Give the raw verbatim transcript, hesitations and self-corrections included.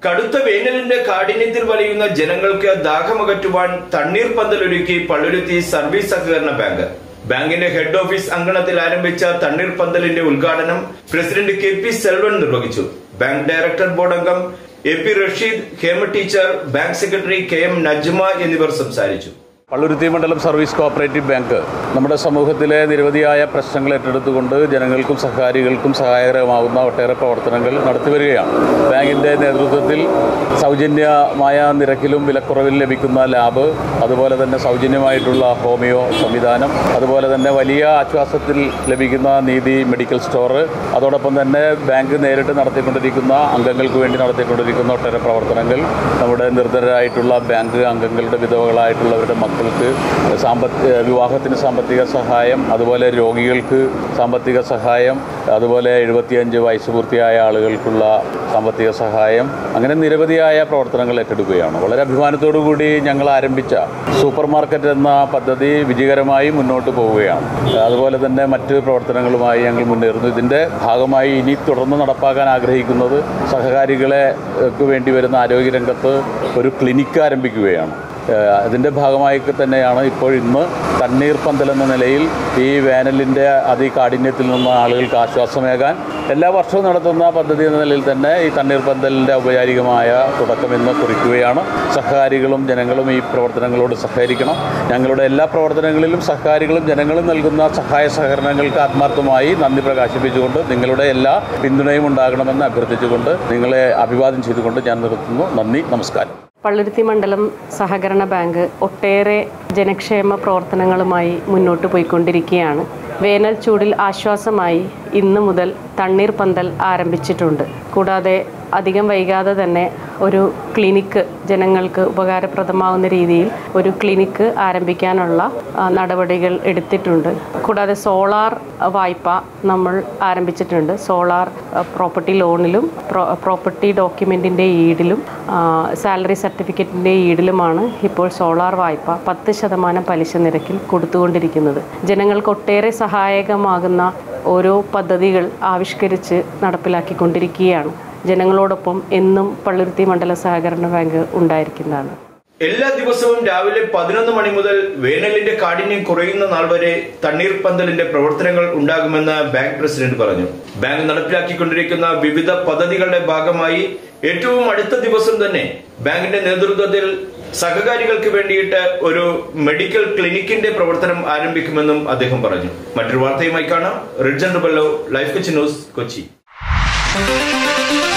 കടുത്ത വേനലിന്റെ കാഠിന്യത്തിൽ വലയുന്ന ജനങ്ങൾക്ക് ദാഹമകറ്റുവാൻ തണ്ണീർപന്തലൊരുക്കി പള്ളുരുത്തി സർവീസ് സഹകരണ ബാങ്ക്. ബാങ്കിന്റെ ഹെഡ് ഓഫീസ് അങ്കണത്തിൽ ആരംഭിച്ച തണ്ണീർപന്തലിന്റെ ഉദ്ഘാടനം പ്രസിഡന്റ് കെ പി സെൽവൻ നിർവഹിച്ചു. ബാങ്ക് ഡയറക്ടർ ബോർഡ് അംഗം A P Rasheed, Hema teacher, bank secretary K M Najma എന്നിവർ സംസാരിച്ചു. പള്ളുരുത്തി മണ്ഡലം സർവീസ് കോഓപ്പറേറ്റീവ് ബാങ്ക് നമ്മുടെ സമൂഹത്തിലെ നിരവധിയായ പ്രശ്നങ്ങൾ ഏറ്റെടുത്തുകൊണ്ട് ജനങ്ങൾക്കും സഹകാരികൾക്കും സഹായകരമാകുന്ന ഒട്ടേറെ പ്രവർത്തനങ്ങൾ നടത്തിവരികയാണ്. ബാങ്കിൻ്റെ നേതൃത്വത്തിൽ സൗജന്യമായ നിരക്കിലും വിലക്കുറവിൽ ലഭിക്കുന്ന ലാബ്, അതുപോലെ തന്നെ സൗജന്യമായിട്ടുള്ള ഹോമിയോ സംവിധാനം, അതുപോലെ തന്നെ വലിയ ആശ്വാസത്തിൽ ലഭിക്കുന്ന നീതി മെഡിക്കൽ സ്റ്റോർ, അതോടൊപ്പം തന്നെ ബാങ്ക് നേരിട്ട് നടത്തിക്കൊണ്ടിരിക്കുന്ന അംഗങ്ങൾക്ക് വേണ്ടി നടത്തിക്കൊണ്ടിരിക്കുന്ന ഒട്ടേറെ പ്രവർത്തനങ്ങൾ, നമ്മുടെ നിർധനരായിട്ടുള്ള ബാങ്ക് അംഗങ്ങളുടെ വിധവകളായിട്ടുള്ളവരുടെ മക്കൾ സാമ്പത്തിക വിവാഹത്തിന് സാമ്പത്തിക സഹായം, അതുപോലെ രോഗികൾക്ക് സാമ്പത്തിക സഹായം, അതുപോലെ എഴുപത്തിയഞ്ച് വയസ്സ് പൂർത്തിയായ ആളുകൾക്കുള്ള സാമ്പത്തിക സഹായം, അങ്ങനെ നിരവധിയായ പ്രവർത്തനങ്ങൾ ഏറ്റെടുക്കുകയാണ്. വളരെ അഭിമാനത്തോടു കൂടി ഞങ്ങൾ ആരംഭിച്ച സൂപ്പർ മാർക്കറ്റ് എന്ന പദ്ധതി വിജയകരമായി മുന്നോട്ട് പോവുകയാണ്. അതുപോലെ തന്നെ മറ്റ് പ്രവർത്തനങ്ങളുമായി ഞങ്ങൾ മുന്നേറുന്നു. ഇതിൻ്റെ ഭാഗമായി ഇനി തുടർന്ന് നടപ്പാക്കാൻ ആഗ്രഹിക്കുന്നത് സഹകാരികളെ വേണ്ടി വരുന്ന ആരോഗ്യരംഗത്ത് ഒരു ക്ലിനിക്ക് ആരംഭിക്കുകയാണ്. അതിൻ്റെ ഭാഗമായി തന്നെയാണ് ഇപ്പോൾ ഇന്ന് തണ്ണീർപന്തൽ എന്ന നിലയിൽ ഈ വേനലിൻ്റെ അതികാഠിന്യത്തിൽ നിന്ന് ആളുകൾക്ക് ആശ്വാസമേകാൻ എല്ലാ വർഷവും നടത്തുന്ന പദ്ധതി എന്ന നിലയിൽ തന്നെ ഈ തണ്ണീർപന്തലിൻ്റെ ഔപചാരികമായ തുടക്കം ഇന്ന് കുറിക്കുകയാണ്. സഹകാരികളും ജനങ്ങളും ഈ പ്രവർത്തനങ്ങളോട് സഹകരിക്കണം. ഞങ്ങളുടെ എല്ലാ പ്രവർത്തനങ്ങളിലും സഹകാരികളും ജനങ്ങളും നൽകുന്ന സഹായ സഹകരണങ്ങൾക്ക് ആത്മാർത്ഥമായി നന്ദി പ്രകാശിപ്പിച്ചുകൊണ്ട് നിങ്ങളുടെ എല്ലാ പിന്തുണയും ഉണ്ടാകണമെന്ന് അഭ്യർത്ഥിച്ചുകൊണ്ട് നിങ്ങളെ അഭിവാദ്യം ചെയ്തുകൊണ്ട് ഞാൻ നിർത്തുന്നു. നന്ദി, നമസ്കാരം. പള്ളുരുത്തി മണ്ഡലം സഹകരണ ബാങ്ക് ഒട്ടേറെ ജനക്ഷേമ പ്രവർത്തനങ്ങളുമായി മുന്നോട്ട് പോയിക്കൊണ്ടിരിക്കുകയാണ്. വേനൽ ചൂടിൽ ആശ്വാസമായി ഇന്ന് മുതൽ തണ്ണീർപന്തൽ ആരംഭിച്ചിട്ടുണ്ട്. കൂടാതെ അധികം വൈകാതെ തന്നെ ഒരു ക്ലിനിക്ക്, ജനങ്ങൾക്ക് ഉപകാരപ്രദമാകുന്ന രീതിയിൽ ഒരു ക്ലിനിക്ക് ആരംഭിക്കാനുള്ള നടപടികൾ എടുത്തിട്ടുണ്ട്. കൂടാതെ സോളാർ വായ്പ നമ്മൾ ആരംഭിച്ചിട്ടുണ്ട്. സോളാർ പ്രോപ്പർട്ടി ലോണിലും പ്രോപ്പർട്ടി ഡോക്യുമെൻറ്റിൻ്റെ ഈടിലും സാലറി സർട്ടിഫിക്കറ്റിൻ്റെ ഈടിലുമാണ് ഇപ്പോൾ സോളാർ വായ്പ പത്ത് ശതമാനം പലിശ നിരക്കിൽ കൊടുത്തുകൊണ്ടിരിക്കുന്നത്. ജനങ്ങൾക്ക് ഒട്ടേറെ സഹായകമാകുന്ന ഓരോ പദ്ധതികൾ ആവിഷ്കരിച്ച് നടപ്പിലാക്കിക്കൊണ്ടിരിക്കുകയാണ്. ജനങ്ങളോടൊപ്പം എന്നും പള്ളുരുത്തി മണ്ഡല സഹകരണ ബാങ്ക് ഉണ്ടായിരിക്കുന്നതാണ്. എല്ലാ ദിവസവും രാവിലെ പതിനൊന്ന് മണി മുതൽ വേനലിന്റെ കാഠിന്യം കുറയുന്ന നാൾ വരെ തണ്ണീർപന്തലിന്റെ പ്രവർത്തനങ്ങൾ ഉണ്ടാകുമെന്ന് ബാങ്ക് പ്രസിഡന്റ് പറഞ്ഞു. ബാങ്ക് നടപ്പിലാക്കിക്കൊണ്ടിരിക്കുന്ന വിവിധ പദ്ധതികളുടെ ഭാഗമായി ഏറ്റവും അടുത്ത ദിവസം തന്നെ ബാങ്കിന്റെ നേതൃത്വത്തിൽ സഹകാരികൾക്ക് വേണ്ടിയിട്ട് ഒരു മെഡിക്കൽ ക്ലിനിക്കിന്റെ പ്രവർത്തനം ആരംഭിക്കുമെന്നും അദ്ദേഹം പറഞ്ഞു. മറ്റൊരു വാർത്തയുമായി കാണാം. Ridjan Rubello, life Kochi news, Kochi.